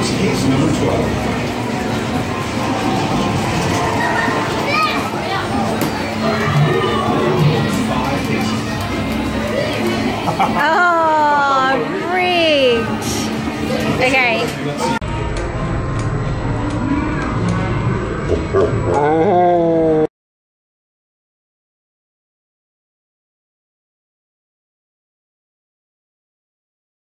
was case number 12. Oh, rigged. Okay. Oh.